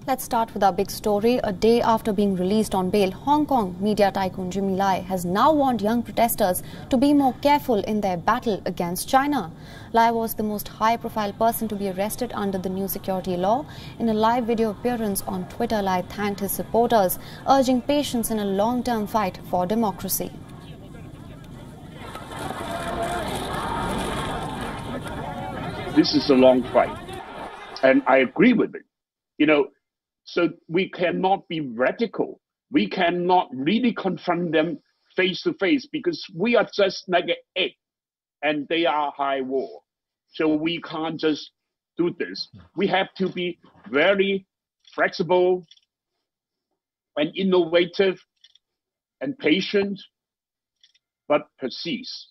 Let's start with our big story. A day after being released on bail, Hong Kong media tycoon Jimmy Lai has now warned young protesters to be more careful in their battle against China. Lai was the most high-profile person to be arrested under the new security law. In a live video appearance on Twitter, Lai thanked his supporters, urging patience in a long-term fight for democracy. This is a long fight, and I agree with it. So we cannot be radical. We cannot really confront them face to face because we are just like an egg and they are high wall. So we can't just do this. We have to be very flexible and innovative and patient, but persist.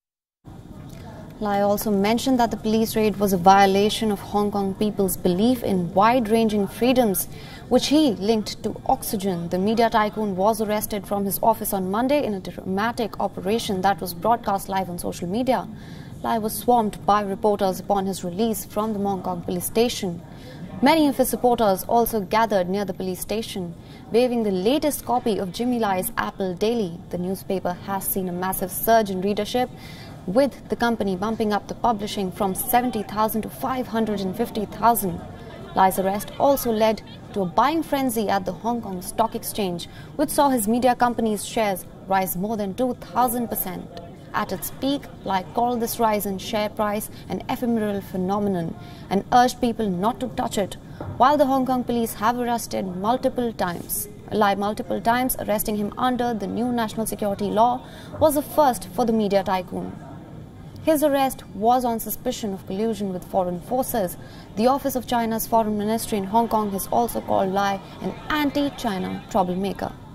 Lai also mentioned that the police raid was a violation of Hong Kong people's belief in wide-ranging freedoms, which he linked to oxygen. The media tycoon was arrested from his office on Monday in a dramatic operation that was broadcast live on social media. Lai was swamped by reporters upon his release from the Mong Kok police station. Many of his supporters also gathered near the police station, waving the latest copy of Jimmy Lai's Apple Daily. The newspaper has seen a massive surge in readership, with the company bumping up the publishing from 70,000 to 550,000. Lai's arrest also led to a buying frenzy at the Hong Kong Stock Exchange, which saw his media company's shares rise more than 2,000%. At its peak, Lai called this rise in share price an ephemeral phenomenon and urged people not to touch it, while the Hong Kong police have arrested Lai multiple times. Arresting him under the new national security law was a first for the media tycoon. His arrest was on suspicion of collusion with foreign forces. The Office of China's Foreign Ministry in Hong Kong has also called Lai an anti-China troublemaker.